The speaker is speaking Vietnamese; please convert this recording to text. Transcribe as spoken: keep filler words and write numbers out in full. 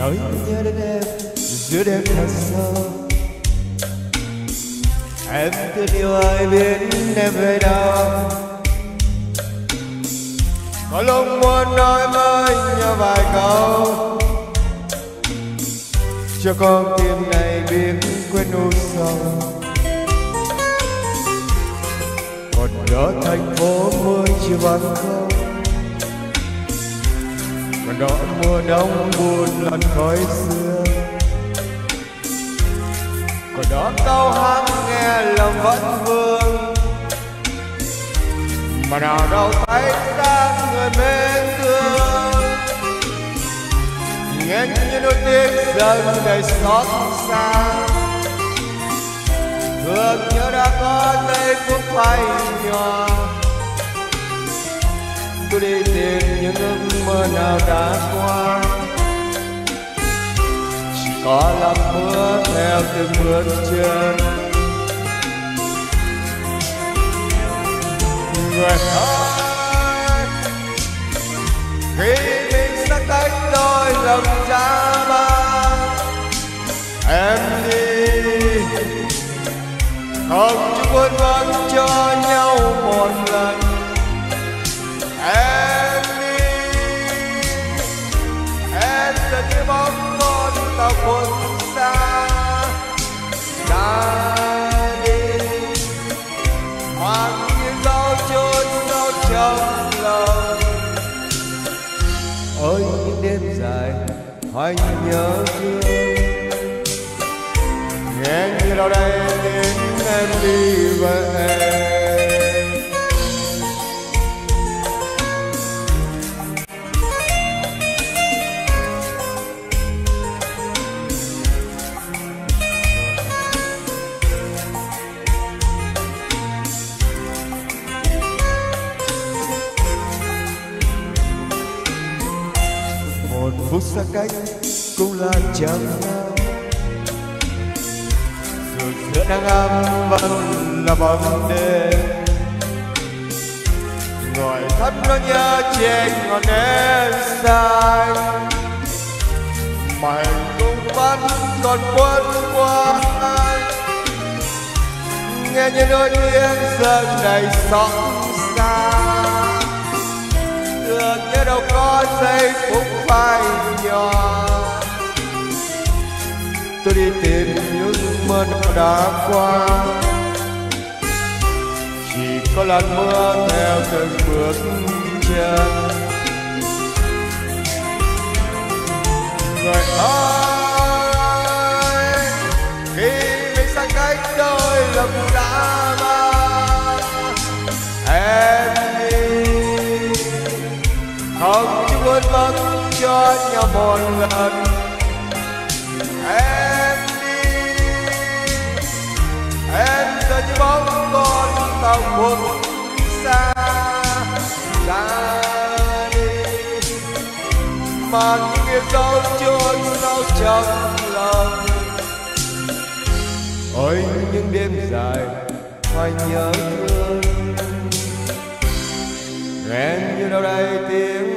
nỗi nhớ đến em giữa đêm thật sâu. Em thương yêu ai biết em về đâu, có lúc muốn nói với nhau vài câu cho con tim này biết quên u sầu. Còn đó thành phố mới chưa vắng không, còn đó mùa đông buồn lăn khói xưa, còn đó câu hát nghe lòng vẫn vương, mà nào đâu thấy ta người mến thương. Nghe như đôi tiếng dần đầy xót xa, thương nhớ đã có giây phút phai nhòa. Tôi đi tìm những ước mơ nào đã qua, chỉ có lắm mưa theo từng bước chân. Người ơi, khi mình xa cách đôi lòng giá băng, em đi không chút buồn vắng cho nhau một lần. Em đi, em là như bóng con tàu buồn xa. Ta đi mang những dấu chôn sâu trong lòng. Ôi những đêm dài hoài nhớ thương, nghe như đâu đây tiếng em đi về. Một phút xa cách cũng là chẳng nào, dù giữa nắng ấm vẫn là bóng đêm. Ngồi thấp nó nhớ trên ngọn nến xanh, mà hình cũng vẫn còn quấn quanh. Nghe như đôi tiếng dần đầy xót xa, thương nhớ đâu có giây phút phai nhòa. Tôi đi tìm những mơ nào đã qua, chỉ có làn mưa theo từng bước chân. Người ơi, khi mình xa cách đôi lòng đã vắng, em đi không chỉ buồn vắng cho nhau một lần. Em đi, em giờ như bóng con tàu buồn xa. Ra đi mà những yêu dấu chôn sâu trong lòng. Ôi những đêm dài hoài nhớ thương, nghe như đâu đây tiếng